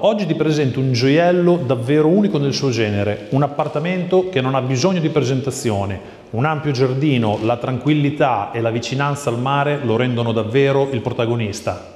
oggi ti presento un gioiello davvero unico nel suo genere, un appartamento che non ha bisogno di presentazione, un ampio giardino, la tranquillità e la vicinanza al mare lo rendono davvero il protagonista.